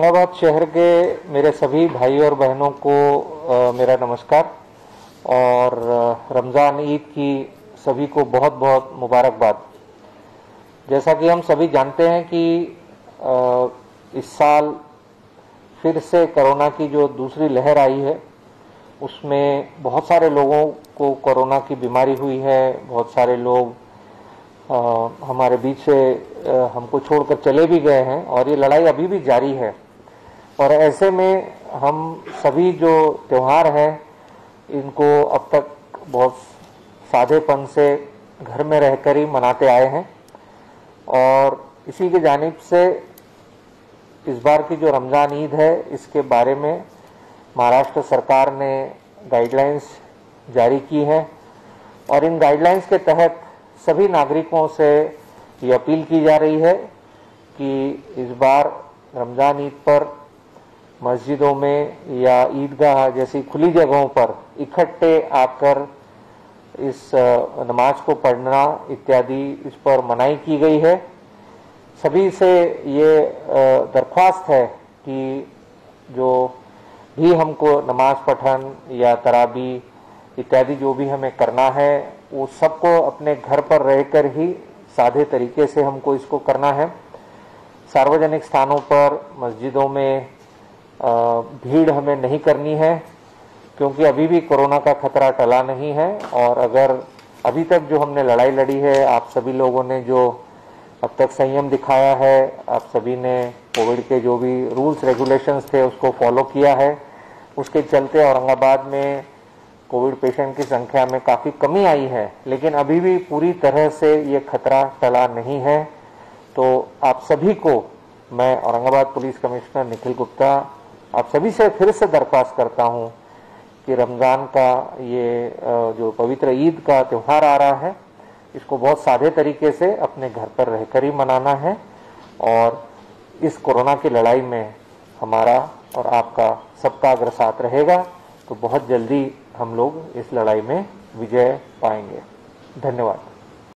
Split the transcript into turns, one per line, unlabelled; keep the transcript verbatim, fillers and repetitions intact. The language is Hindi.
औरंगाबाद शहर के मेरे सभी भाई और बहनों को आ, मेरा नमस्कार और रमज़ान ईद की सभी को बहुत बहुत मुबारकबाद। जैसा कि हम सभी जानते हैं कि आ, इस साल फिर से कोरोना की जो दूसरी लहर आई है उसमें बहुत सारे लोगों को कोरोना की बीमारी हुई है। बहुत सारे लोग आ, हमारे बीच से आ, हमको छोड़कर चले भी गए हैं और ये लड़ाई अभी भी जारी है। और ऐसे में हम सभी जो त्यौहार हैं इनको अब तक बहुत सादेपन से घर में रहकर ही मनाते आए हैं और इसी के जानिब से इस बार की जो रमज़ान ईद है इसके बारे में महाराष्ट्र सरकार ने गाइडलाइंस जारी की है और इन गाइडलाइंस के तहत सभी नागरिकों से ये अपील की जा रही है कि इस बार रमज़ान ईद पर मस्जिदों में या ईदगाह जैसी खुली जगहों पर इकट्ठे आकर इस नमाज को पढ़ना इत्यादि इस पर मनाही की गई है। सभी से ये दरख्वास्त है कि जो भी हमको नमाज पठन या तराबी इत्यादि जो भी हमें करना है वो सबको अपने घर पर रहकर ही सादे तरीके से हमको इसको करना है। सार्वजनिक स्थानों पर मस्जिदों में भीड़ हमें नहीं करनी है क्योंकि अभी भी कोरोना का खतरा टला नहीं है। और अगर अभी तक जो हमने लड़ाई लड़ी है, आप सभी लोगों ने जो अब तक संयम दिखाया है, आप सभी ने कोविड के जो भी रूल्स रेगुलेशंस थे उसको फॉलो किया है, उसके चलते औरंगाबाद में कोविड पेशेंट की संख्या में काफ़ी कमी आई है। लेकिन अभी भी पूरी तरह से ये खतरा टला नहीं है। तो आप सभी को मैं औरंगाबाद पुलिस कमिश्नर निखिल गुप्ता आप सभी से फिर से दरख्वास्त करता हूं कि रमज़ान का ये जो पवित्र ईद का त्यौहार आ रहा है इसको बहुत सादे तरीके से अपने घर पर रहकर ही मनाना है और इस कोरोना की लड़ाई में हमारा और आपका सबका अगर साथ रहेगा तो बहुत जल्दी हम लोग इस लड़ाई में विजय पाएंगे। धन्यवाद।